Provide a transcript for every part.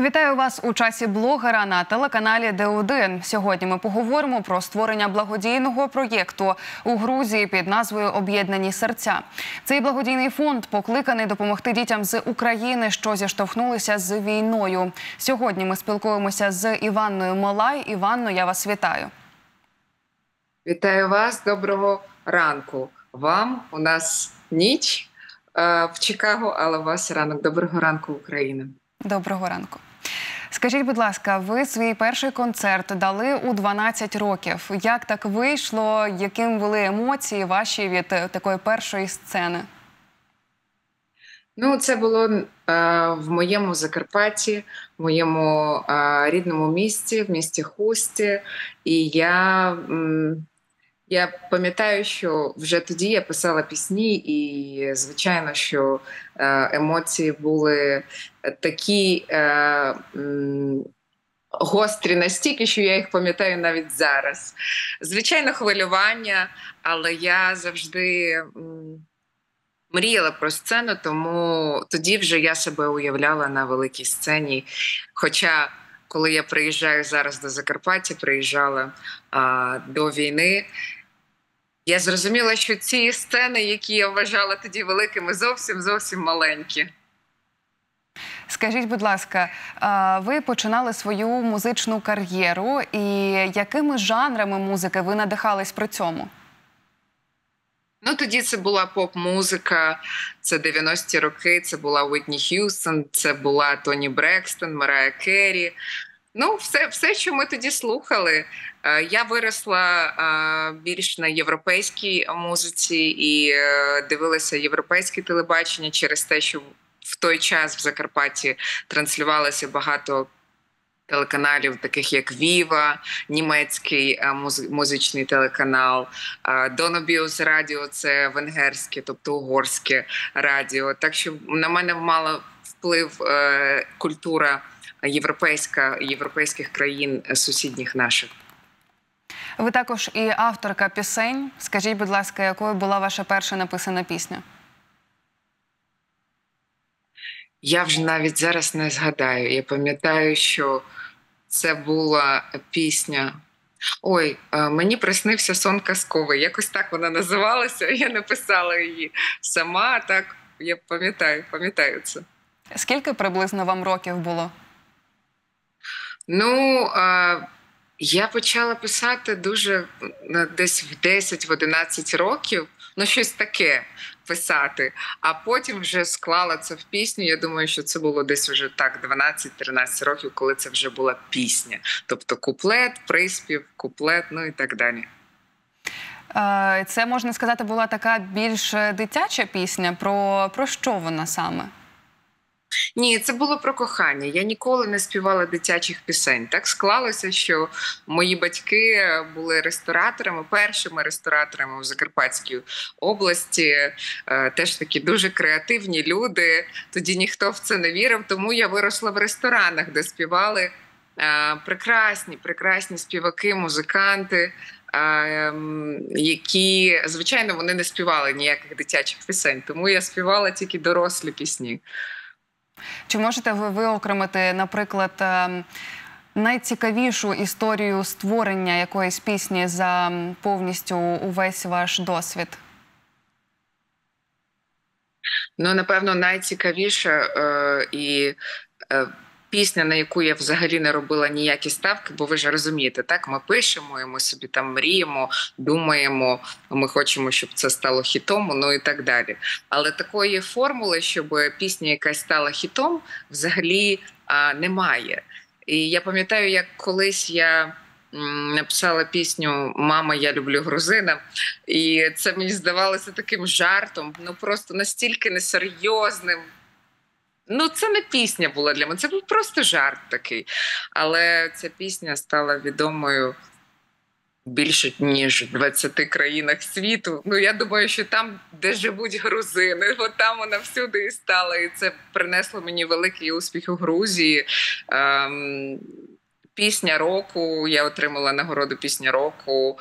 Вітаю вас у часі блогера на телеканалі Д1. Сьогодні ми поговоримо про створення благодійного проєкту у Грузії під назвою «Об'єднані серця». Цей благодійний фонд покликаний допомогти дітям з України, що зіштовхнулися з війною. Сьогодні ми спілкуємося з Іванною Малай. Іванно, я вас вітаю. Вітаю вас. Доброго ранку. Вам у нас ніч в Чикаго, але у вас ранок. Доброго ранку, Україна. Доброго ранку. Скажіть, будь ласка, ви свій перший концерт дали у 12 років. Як так вийшло? Яким були емоції ваші від такої першої сцени? Ну, це було в моєму Закарпатті, в моєму рідному місті, в місті Хусті. І я пам'ятаю, що вже тоді я писала пісні, і, звичайно, що емоції були такі гострі настільки, що я їх пам'ятаю навіть зараз. Звичайно, хвилювання, але я завжди мріяла про сцену, тому тоді вже я себе уявляла на великій сцені. Хоча, коли я приїжджаю зараз до Закарпаття, приїжджала до війни, я зрозуміла, що ці сцени, які я вважала тоді великими, зовсім маленькі. Скажіть, будь ласка, ви починали свою музичну кар'єру, і якими жанрами музики ви надихались при цьому? Ну, тоді це була поп-музика, це 90-ті роки, це була Уітні Х'юстон, це була Тоні Брекстон, Марая Керрі. Ну, все, що ми тоді слухали. Я виросла більш на європейській музиці і дивилася європейське телебачення через те, що в той час в Закарпатті транслювалося багато телеканалів, таких як Віва, німецький музичний телеканал, Донобіус радіо – це венгерське, тобто угорське радіо. Так що на мене мала вплив культура європейських країн сусідніх наших. Ви також і авторка пісень. Скажіть, будь ласка, якою була ваша перша написана пісня? Я вже навіть зараз не згадаю. Я пам'ятаю, що це була пісня «Ой, мені приснився сон казковий». Якось так вона називалася, я написала її сама, так, я пам'ятаю це. Скільки приблизно вам років було? Ну, я почала писати дуже десь в 10-11 років, ну щось таке писати, а потім вже склала це в пісню. Я думаю, що це було десь вже так 12-13 років, коли це вже була пісня. Тобто куплет, приспів, куплет, ну і так далі. Це, можна сказати, була така більш дитяча пісня? Про що вона саме? Ні, це було про кохання. Я ніколи не співала дитячих пісень. Так склалося, що мої батьки були рестораторами, першими рестораторами в Закарпатській області. Теж такі дуже креативні люди. Тоді ніхто в це не вірив, тому я виросла в ресторанах, де співали прекрасні співаки, музиканти, які, звичайно, вони не співали ніяких дитячих пісень, тому я співала тільки дорослі пісні. Чи можете ви виокремити, наприклад, найцікавішу історію створення якоїсь пісні за повністю увесь ваш досвід? Ну, напевно, найцікавіша пісня, на яку я взагалі не робила ніякі ставки, бо ви ж розумієте, так, ми пишемо, і ми собі там мріємо, думаємо, ми хочемо, щоб це стало хітом, ну і так далі. Але такої формули, щоб пісня якась стала хітом, взагалі немає. І я пам'ятаю, як колись я написала пісню «Мама, я люблю грузина», і це мені здавалося таким жартом, ну просто настільки несерйозним. Ну, це не пісня була для мене, це був просто жарт такий. Але ця пісня стала відомою більше, ніж в 20 країнах світу. Ну, я думаю, що там, де живуть грузини, от там вона всюди і стала. І це принесло мені великий успіх у Грузії. Пісня року, я отримала нагороду «Пісня року»,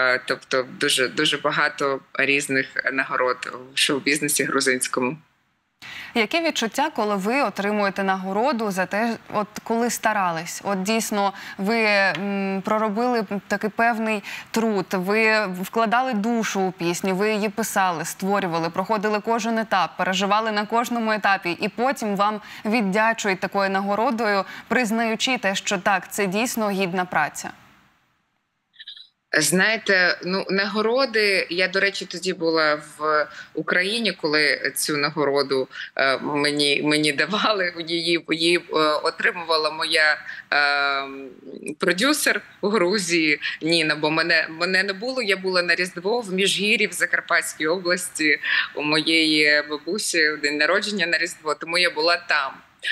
тобто дуже багато різних нагород в шоу-бізнесі грузинському. Яке відчуття, коли ви отримуєте нагороду за те, от коли старались? От дійсно ви проробили такий певний труд, ви вкладали душу у пісню, ви її писали, створювали, проходили кожен етап, переживали на кожному етапі, і потім вам віддячують такою нагородою, признаючи те, що так, це дійсно гідна праця. Знаєте, нагороди, я, до речі, тоді була в Україні, коли цю нагороду мені давали, її отримувала моя продюсер у Грузії Ніна, бо мене не було, я була на Різдво в Міжгір'ї в Закарпатській області, у моєї бабусі день народження на Різдво, тому я була там.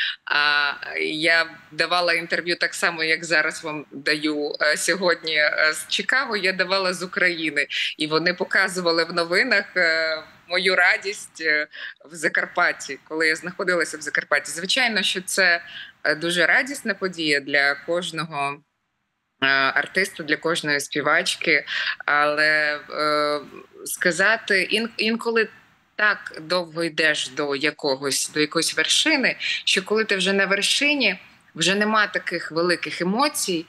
Я давала інтерв'ю так само, як зараз вам даю сьогодні з Чикаго, я давала з України. І вони показували в новинах мою радість в Закарпатті, коли я знаходилася в Закарпатті. Звичайно, що це дуже радісна подія для кожного артиста, для кожної співачки, але сказати, інколи так довго йдеш до якоїсь вершини, що коли ти вже на вершині, вже нема таких великих емоцій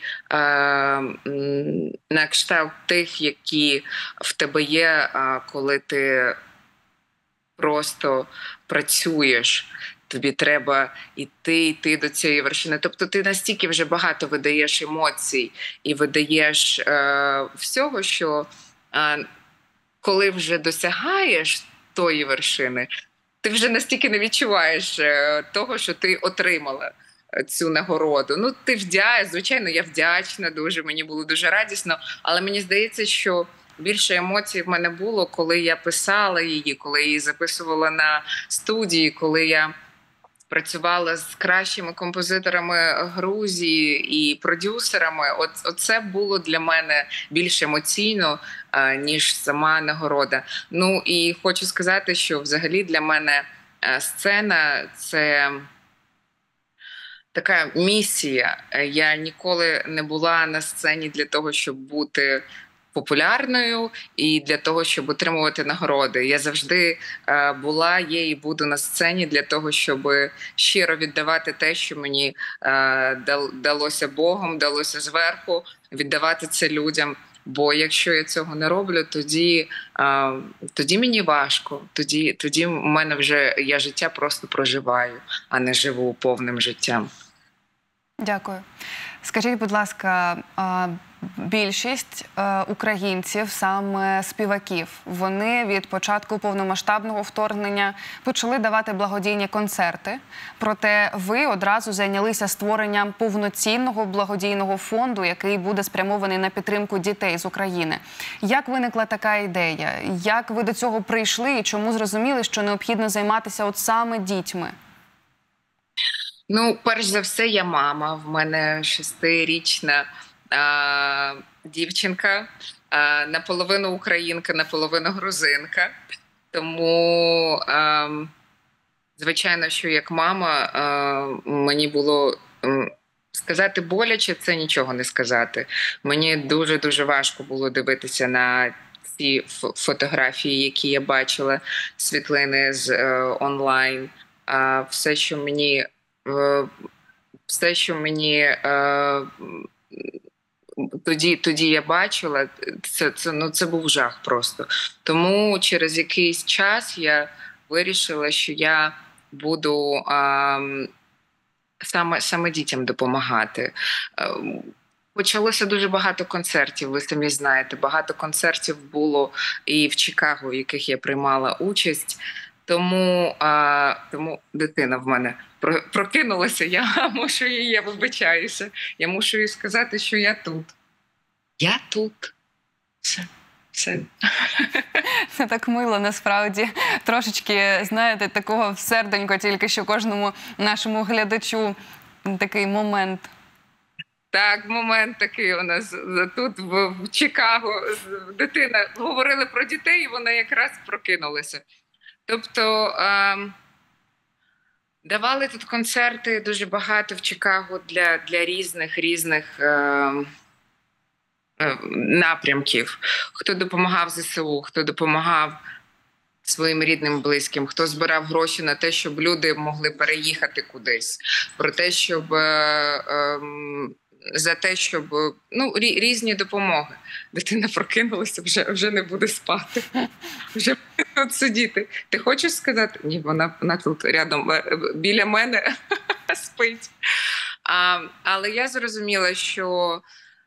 на кшталт тих, які в тебе є, коли ти просто працюєш. Тобі треба йти до цієї вершини. Тобто ти настільки вже багато видаєш емоцій і видаєш всього, що коли вже досягаєш тої вершини, ти вже настільки не відчуваєш того, що ти отримала цю нагороду. Звичайно, я вдячна дуже, мені було дуже радісно, але мені здається, що більше емоцій в мене було, коли я писала її, коли я її записувала на студії, коли я працювала з кращими композиторами Грузії і продюсерами. Оце було для мене більш емоційно, ніж сама нагорода. І хочу сказати, що взагалі для мене сцена – це така місія. Я ніколи не була на сцені для того, щоб бути популярною і для того, щоб отримувати нагороди. Я завжди була, є і буду на сцені для того, щоб щиро віддавати те, що мені далося Богом, далося зверху, віддавати це людям. Бо якщо я цього не роблю, тоді мені важко. Тоді в мене вже я життя просто проживаю, а не живу повним життям. Дякую. Скажіть, будь ласка, більшість українців, саме співаків, вони від початку повномасштабного вторгнення почали давати благодійні концерти. Проте ви одразу зайнялися створенням повноцінного благодійного фонду, який буде спрямований на підтримку дітей з України. Як виникла така ідея? Як ви до цього прийшли і чому зрозуміли, що необхідно займатися от саме дітьми? Перш за все, я мама. В мене 6-річна дівчинка, наполовину українка, наполовину грузинка. Тому, звичайно, що як мама, мені було сказати боляче, це нічого не сказати. Мені дуже-дуже важко було дивитися на ці фотографії, які я бачила, світлини з онлайн. Все, що мені тоді я бачила, це був жах просто. Тому через якийсь час я вирішила, що я буду саме дітям допомагати. Почалося дуже багато концертів, ви самі знаєте. Багато концертів було і в Чикаго, в яких я приймала участь. Тому дитина в мене прокинулася, я мушу її, я вибачаюся, я мушу їй сказати, що я тут. Я тут. Все. Це так мило, насправді. Трошечки, знаєте, такого серденько тільки що кожному нашому глядачу такий момент. Так, момент такий у нас тут в Чикаго. Дитина, говорили про дітей, і вона якраз прокинулася. Тобто давали тут концерти дуже багато в Чикаго для різних напрямків. Хто допомагав ЗСУ, хто допомагав своїм рідним, близьким, хто збирав гроші на те, щоб люди могли переїхати кудись, про те, щоб за те, щоб різні допомоги. Дитина прокинулася, вже не буде спати, вже буде тут сидіти. Ти хочеш сказати? Ні, вона тут рядом біля мене спить. Але я зрозуміла, що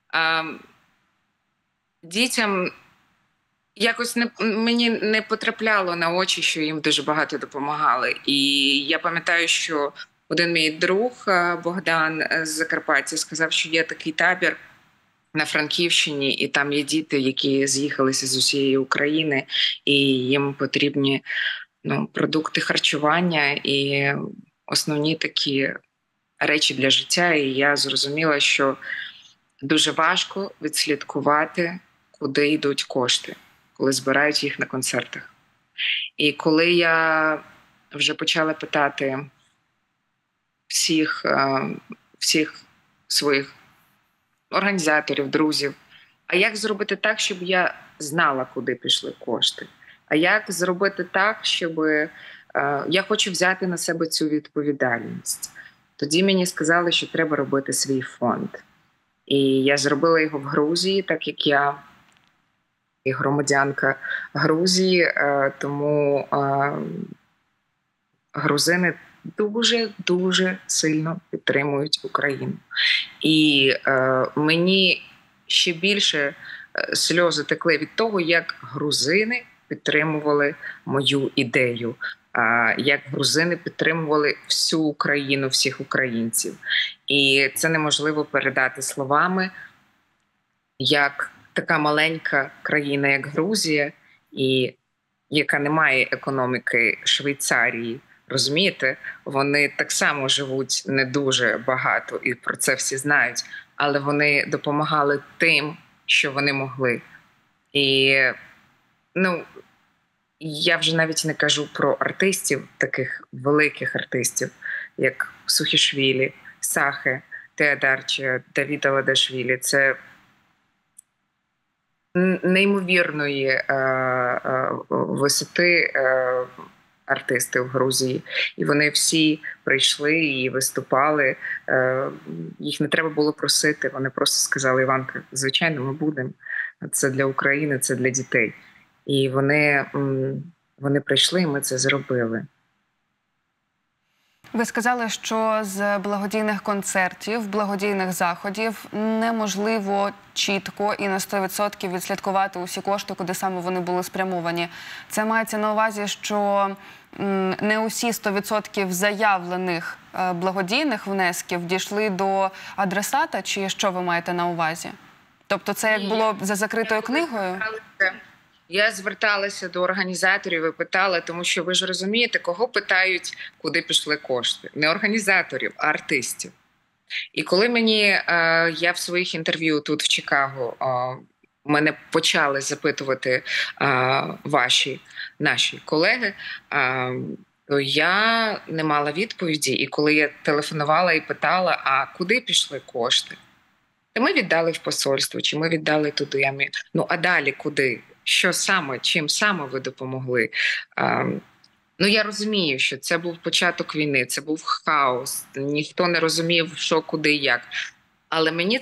дітям якось мені не потрапляло на очі, що їм дуже багато допомагали. І я пам'ятаю, що один мій друг Богдан з Закарпаття сказав, що є такий табір на Франківщині, і там є діти, які з'їхалися з усієї України, і їм потрібні продукти харчування і основні такі речі для життя. І я зрозуміла, що дуже важко відслідкувати, куди йдуть кошти, коли збирають їх на концертах. І коли я вже почала питати всіх своїх організаторів, друзів, а як зробити так, щоб я знала, куди пішли кошти? А як зробити так, щоб я хочу взяти на себе цю відповідальність? Тоді мені сказали, що треба робити свій фонд. І я зробила його в Грузії, так як я і громадянка Грузії, тому грузини дуже сильно підтримують Україну. І мені ще більше сльози текли від того, як грузини підтримували мою ідею, як грузини підтримували всю Україну, всіх українців. І це неможливо передати словами, як така маленька країна, як Грузія, і яка не має економіки Швейцарії, розумієте, вони так само живуть не дуже багато, і про це всі знають, але вони допомагали тим, що вони могли. І, я вже навіть не кажу про артистів, таких великих артистів, як Сухішвілі, Сахе, Теодарча, Давіда Ладашвілі. Це неймовірної висоти артисти в Грузії. І вони всі прийшли і виступали. Їх не треба було просити. Вони просто сказали: Іванка, звичайно, ми будемо. Це для України, це для дітей. І вони прийшли, і ми це зробили. Ви сказали, що з благодійних концертів, благодійних заходів неможливо чітко і на 100% відслідкувати усі кошти, куди саме вони були спрямовані. Це мається на увазі, що не усі 100% заявлених благодійних внесків дійшли до адресата, чи що ви маєте на увазі? Тобто це як було за закритою книгою? Я зверталася до організаторів і питала, тому що ви ж розумієте, кого питають, куди пішли кошти. Не організаторів, а артистів. І коли я в своїх інтерв'ю тут в Чикаго, мене почали запитувати наші колеги, то я не мала відповіді. І коли я телефонувала і питала, а куди пішли кошти? Та ми віддали в посольство, чи ми віддали туди. А далі куди? Що саме, чим саме ви допомогли? Я розумію, що це був початок війни, це був хаос, ніхто не розумів, що, куди, як. Але мені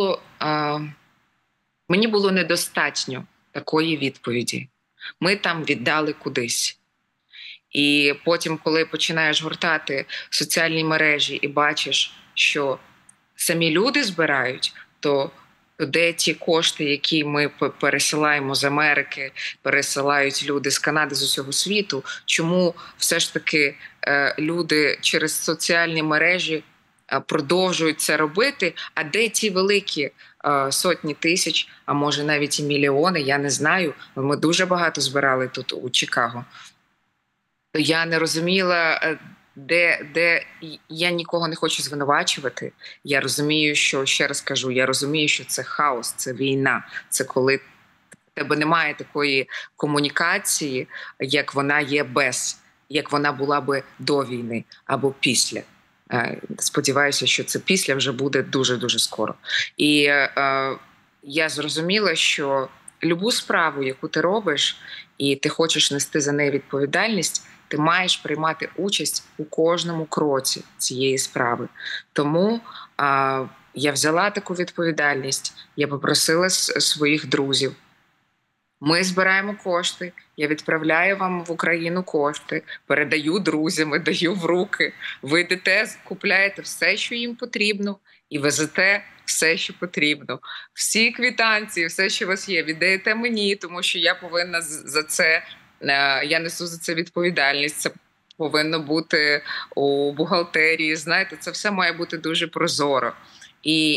було недостатньо такої відповіді. Ми там віддали кудись. І потім, коли починаєш гортати соціальні мережі і бачиш, що самі люди збирають, то де ті кошти, які ми пересилаємо з Америки, пересилають люди з Канади, з усього світу, чому все ж таки люди через соціальні мережі продовжують це робити, а де ті великі сотні тисяч, а може навіть і мільйони, я не знаю, ми дуже багато збирали тут у Чикаго. Я не розуміла, де я нікого не хочу звинувачувати. Я розумію, що, ще раз кажу, я розумію, що це хаос, це війна. Це коли в тебе немає такої комунікації, як вона є як вона була би до війни або після. Сподіваюся, що це після вже буде дуже-дуже скоро. І я зрозуміла, що любу справу, яку ти робиш, і ти хочеш нести за неї відповідальність, ти маєш приймати участь у кожному кроці цієї справи. Тому я взяла таку відповідальність, я попросила своїх друзів. Ми збираємо кошти, я відправляю вам в Україну кошти, передаю друзям, даю в руки. Ви йдете, купляєте все, що їм потрібно, і везете все, що потрібно. Всі квитанції, все, що у вас є, віддаєте мені, тому що я повинна за це, я несу за це відповідальність. Це повинно бути у бухгалтерії. Знаєте, це все має бути дуже прозоро. І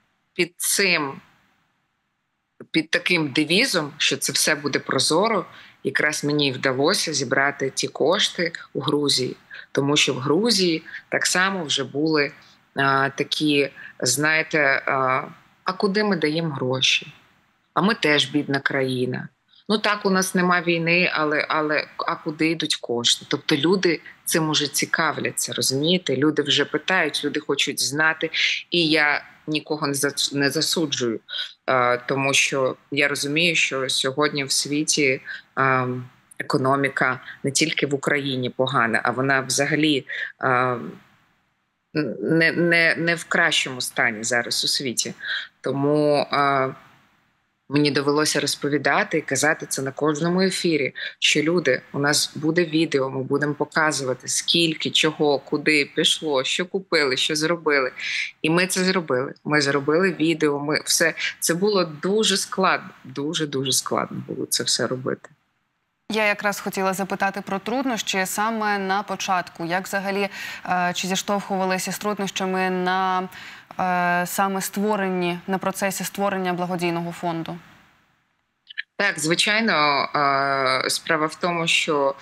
під таким девізом, що це все буде прозоро, якраз мені вдалося зібрати ті кошти у Грузії. Тому що в Грузії так само вже були такі, знаєте, а куди ми даємо гроші? А ми теж бідна країна. Ну так, у нас нема війни, але а куди йдуть кошти? Тобто люди цим уже цікавляться, розумієте? Люди вже питають, люди хочуть знати. І я нікого не засуджую, тому що я розумію, що сьогодні в світі економіка не тільки в Україні погана, а вона взагалі не в кращому стані зараз у світі. Тому мені довелося розповідати і казати це на кожному ефірі, що люди, у нас буде відео, ми будемо показувати, скільки, чого, куди пішло, що купили, що зробили. І ми це зробили. Ми зробили відео, це було дуже складно, дуже складно було це все робити. Я якраз хотіла запитати про труднощі саме на початку. Як взагалі, чи зіштовхувалися з труднощами на саме на процесі створення благодійного фонду? Так, звичайно, справа в тому, що,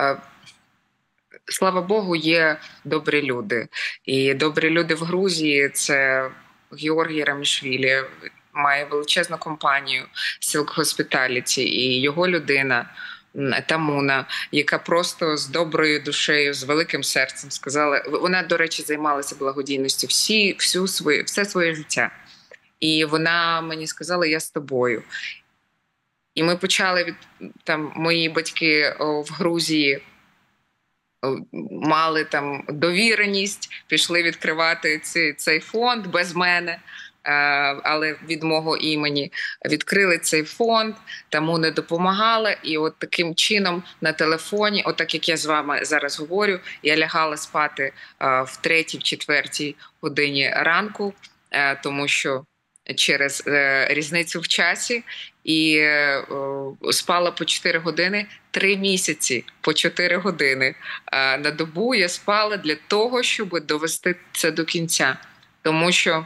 слава Богу, є добрі люди. І добрі люди в Грузії – це Георгій Рамішвілі, має величезну компанію Silk Hospitality, і його людина Тамуна, яка просто з доброю душею, з великим серцем сказала. Вона, до речі, займалася благодійністю все своє життя. І вона мені сказала: я з тобою. І ми почали мої батьки в Грузії мали там довіреність, пішли відкривати цей фонд без мене, але від мого імені. Відкрили цей фонд, тому не допомагала. І от таким чином на телефоні, отак як я з вами зараз говорю, я лягала спати в 3-4 годині ранку, тому що через різницю в часі, і спала по 4 години, 3 місяці по 4 години на добу я спала для того, щоб довести це до кінця. Тому що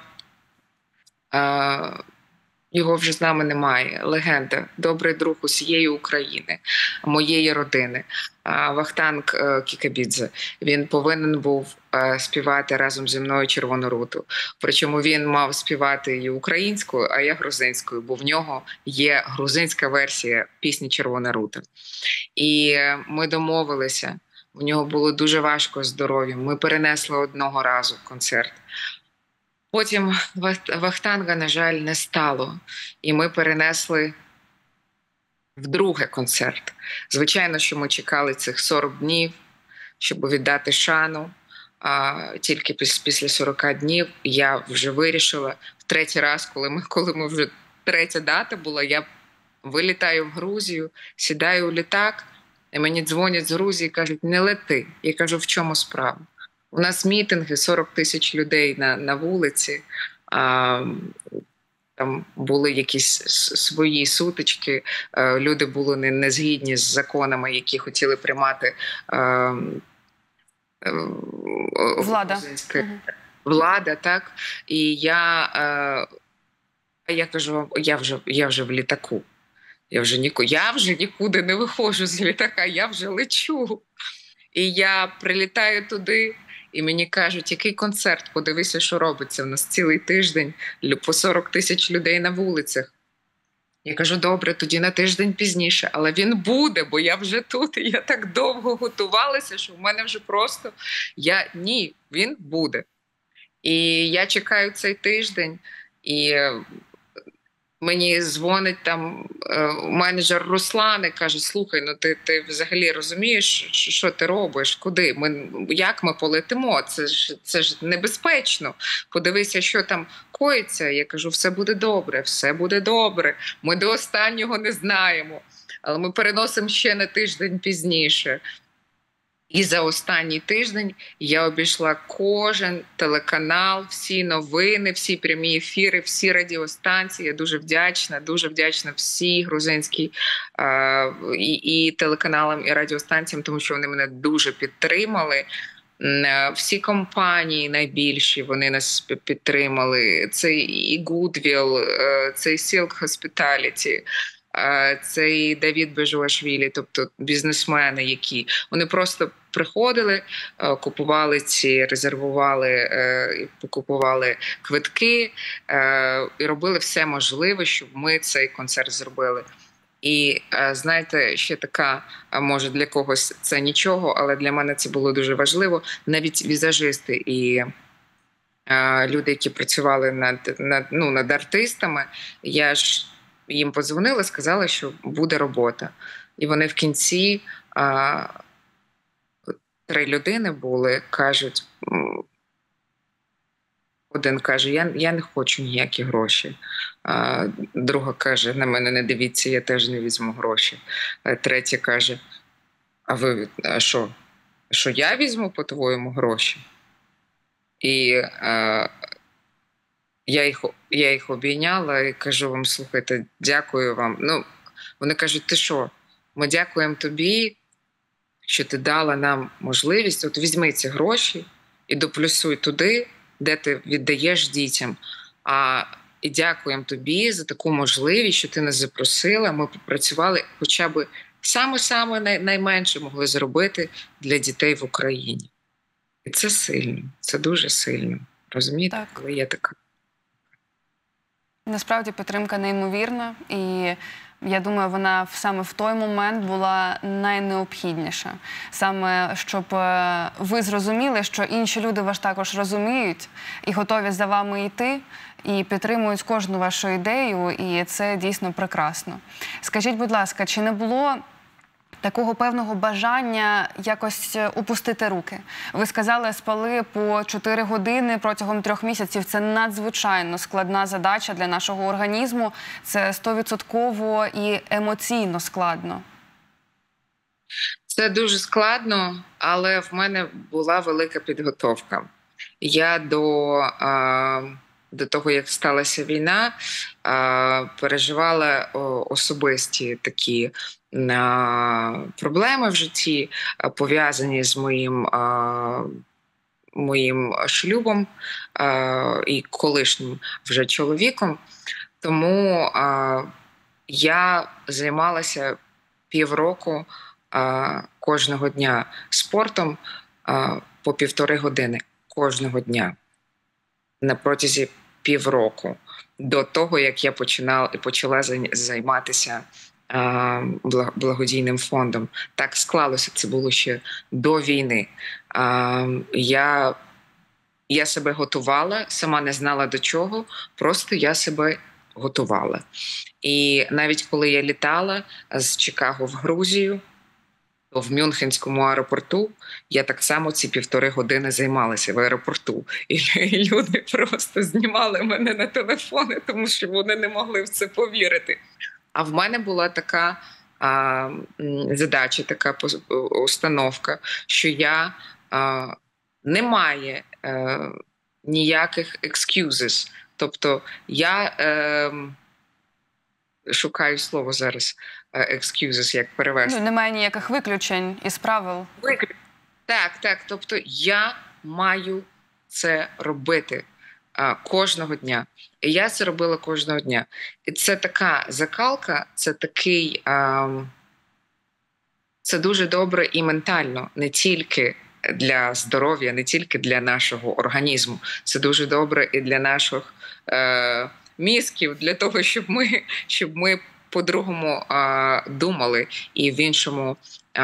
його вже з нами немає. Легенда, добрий друг усієї України, моєї родини, Вахтанг Кікабідзе. Він повинен був співати разом зі мною «Червону руту». Причому він мав співати і українською, а я грузинською, бо в нього є грузинська версія пісні «Червона рута». І ми домовилися. У нього було дуже важко здоров'ям. Ми перенесли одного разу концерт. Потім Вахтанга, на жаль, не стало. І ми перенесли вдруге концерт. Звичайно, що ми чекали цих 40 днів, щоб віддати шану. Тільки після 40 днів я вже вирішила, в третій раз, коли ми вже третя дата була, я вилітаю в Грузію, сідаю у літак, і мені дзвонять з Грузії і кажуть: не лети. Я кажу: в чому справа? У нас мітинги, 40 тисяч людей на вулиці, там були якісь свої сутички, люди були не згідні з законами, які хотіли приймати влада, так? І я кажу: я вже в літаку. Я вже нікуди не виходжу з літака, я вже лечу. І я прилітаю туди, і мені кажуть: який концерт, подивися, що робиться. У нас цілий тиждень, по 40 тисяч людей на вулицях. Я кажу: добре, тоді на тиждень пізніше, але він буде, бо я вже тут. І я так довго готувалася, що в мене вже просто... Ні, він буде. І я чекаю цей тиждень, і Мені дзвонить там менеджер Руслан і каже: слухай, ну ти взагалі розумієш, що ти робиш? Куди? Як ми полетимо? Це ж небезпечно. Подивися, що там коїться. Я кажу, все буде добре, все буде добре. Ми до останнього не знаємо. Але ми переносимо ще на тиждень пізніше. І за останній тиждень я обійшла кожен телеканал, всі новини, всі прямі ефіри, всі радіостанції. Я дуже вдячна всій грузинській і телеканалам, і радіостанціям, тому що вони мене дуже підтримали. Всі компанії найбільші, вони нас підтримали. Це і Goodwill, це і Silk Hospitality, це і Давід Бежуашвілі, тобто бізнесмени, які вони просто приходили, купували резервували, покупували квитки і робили все можливе, щоб ми цей концерт зробили. І знаєте, ще така, може для когось це нічого, але для мене це було дуже важливо. Навіть візажисти і люди, які працювали над артистами, я ж їм подзвонила, сказала, що буде робота. І вони в кінці 3 людини були, кажуть, один каже, я не хочу ніякі гроші. Друга каже, на мене не дивіться, я теж не візьму гроші. Третя каже, а що я візьму, по-твоєму, гроші? І я їх обійняла і кажу вам, слухайте, дякую вам. Ну, вони кажуть, ти що, ми дякуємо тобі, що ти дала нам можливість, от візьми ці гроші і доплюсуй туди, де ти віддаєш дітям. І дякуємо тобі за таку можливість, що ти нас запросила, ми попрацювали, хоча б саме найменше могли зробити для дітей в Україні. І це сильно, це дуже сильно. Розумієте, Так. коли є така. Насправді підтримка неймовірна, і я думаю, вона саме в той момент була найнеобхідніша. Саме, щоб ви зрозуміли, що інші люди вас також розуміють і готові за вами йти, і підтримують кожну вашу ідею, і це дійсно прекрасно. Скажіть, будь ласка, чи не було такого певного бажання якось опустити руки? Ви сказали, спали по 4 години протягом 3 місяців. Це надзвичайно складна задача для нашого організму. Це 100% і емоційно складно. Це дуже складно, але в мене була велика підготовка. Я до того, як сталася війна, переживала особисті такі проблеми в житті, пов'язані з моїм шлюбом і колишнім вже чоловіком. Тому я займалася півроку кожного дня спортом по 1,5 години кожного дня на протязі півроку, до того, як я почала займатися благодійним фондом. Так склалося, це було ще до війни. Я себе готувала, сама не знала до чого, просто я себе готувала. І навіть коли я літала з Чикаго в Грузію, то в Мюнхенському аеропорту я так само ці 1,5 години займалася в аеропорту. І люди просто знімали мене на телефони, тому що вони не могли в це повірити. А в мене була така задача, така установка, що я немає ніяких excuses. Тобто я шукаю слово зараз, excuses, як перевести. Немає ніяких виключень із правил. Так. Тобто я маю це робити кожного дня. І я це робила кожного дня. І це така закалка, це такий... Це дуже добре і ментально, не тільки для здоров'я, не тільки для нашого організму. Це дуже добре і для наших мізків, для того, щоб ми по-другому думали і в іншому,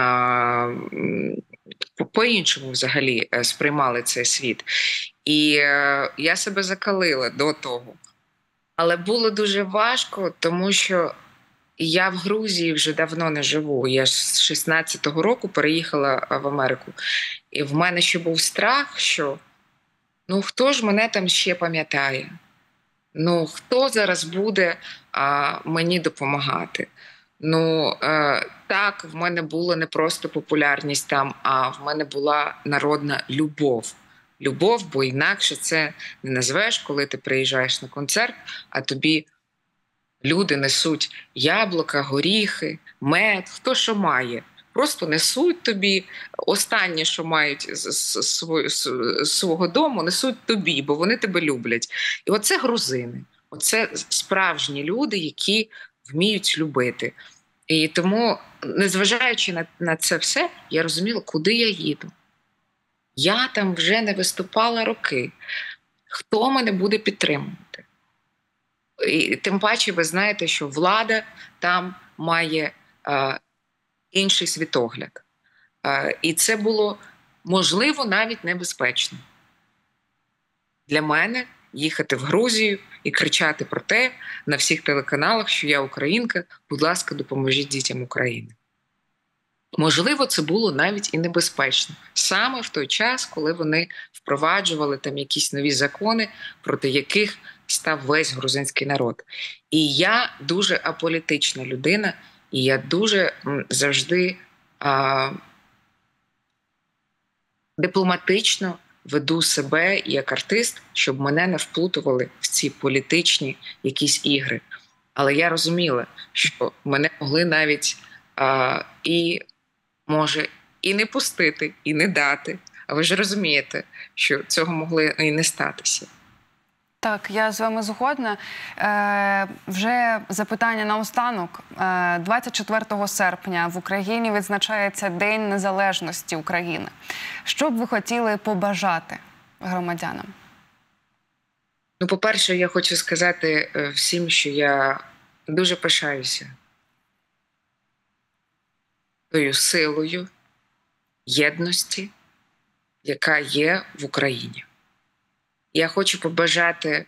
по-іншому взагалі сприймали цей світ. І я себе закалила до того. Але було дуже важко, тому що я в Грузії вже давно не живу. Я ж з 16-го року переїхала в Америку. І в мене ще був страх, що ну хто ж мене там ще пам'ятає? Ну хто зараз буде мені допомагати? Ну так, в мене була не просто популярність там, а в мене була народна любов. Любов, бо інакше це не назвеш, коли ти приїжджаєш на концерт, а тобі люди несуть яблука, горіхи, мед, хто що має. Просто несуть тобі останнє, що мають з свого дому, несуть тобі, бо вони тебе люблять. І оце грузини. Оце справжні люди, які вміють любити. І тому, незважаючи на це все, я розуміла, куди я їду. Я там вже не виступала роки. Хто мене буде підтримувати? І тим паче, ви знаєте, що влада там має інший світогляд. І це було, можливо, навіть небезпечно. Для мене їхати в Грузію і кричати про те на всіх телеканалах, що я українка, будь ласка, допоможіть дітям України. Можливо, це було навіть і небезпечно. Саме в той час, коли вони впроваджували там якісь нові закони, проти яких став весь грузинський народ. І я дуже аполітична людина, і я дуже завжди дипломатично веду себе як артист, щоб мене не вплутували в ці політичні якісь ігри. Але я розуміла, що мене могли навіть може і не пустити, і не дати. А ви ж розумієте, що цього могло і не статися. Так, я з вами згодна. Вже запитання наостанок. 24 серпня в Україні відзначається День Незалежності України. Що б ви хотіли побажати громадянам? Ну, по-перше, я хочу сказати всім, що я дуже пишаюся тою силою єдності, яка є в Україні. Я хочу побажати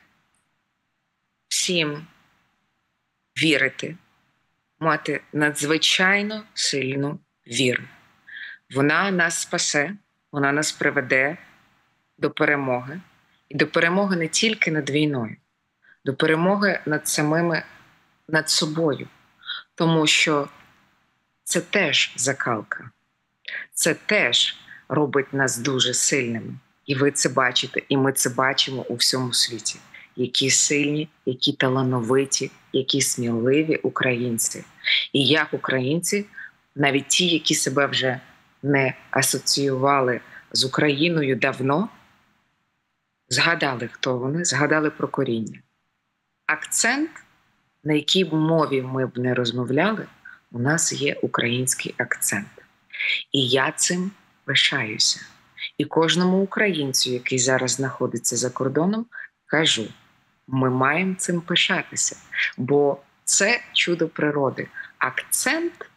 всім вірити, мати надзвичайно сильну віру. Вона нас спасе, вона нас приведе до перемоги. І до перемоги не тільки над війною, до перемоги над собою. Тому що це теж закалка, це теж робить нас дуже сильними. І ви це бачите, і ми це бачимо у всьому світі. Які сильні, які талановиті, які сміливі українці. І як українці, навіть ті, які себе вже не асоціювали з Україною давно, згадали, хто вони, згадали про коріння. Акцент, на якій мові ми б не розмовляли, у нас є український акцент. І я цим пишаюся. І кожному українцю, який зараз знаходиться за кордоном, кажу, ми маємо цим пишатися, бо це чудо природи. Акцент,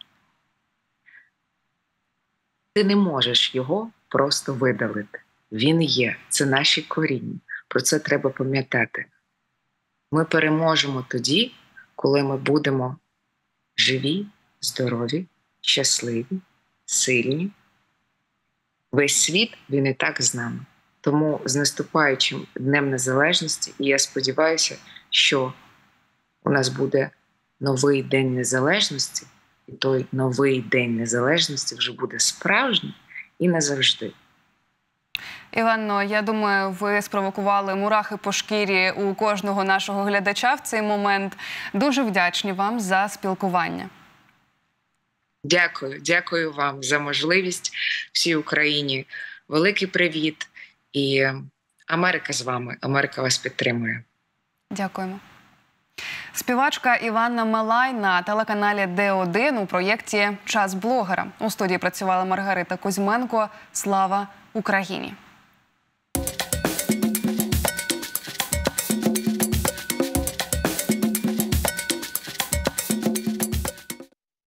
ти не можеш його просто видалити. Він є, це наші коріння. Про це треба пам'ятати. Ми переможемо тоді, коли ми будемо живі, здорові, щасливі, сильні. Весь світ, він і так з нами. Тому з наступаючим Днем Незалежності, і я сподіваюся, що у нас буде новий День Незалежності, і той новий День Незалежності вже буде справжній і назавжди. Іванно, я думаю, ви спровокували мурахи по шкірі у кожного нашого глядача в цей момент. Дуже вдячні вам за спілкування. Дякую вам за можливість всій Україні. Великий привіт. І Америка з вами, Америка вас підтримує. Дякуємо. Співачка Іванна Малай на телеканалі Д1 у проєкті «Час блогера». У студії працювала Маргарита Кузьменко. Слава Україні!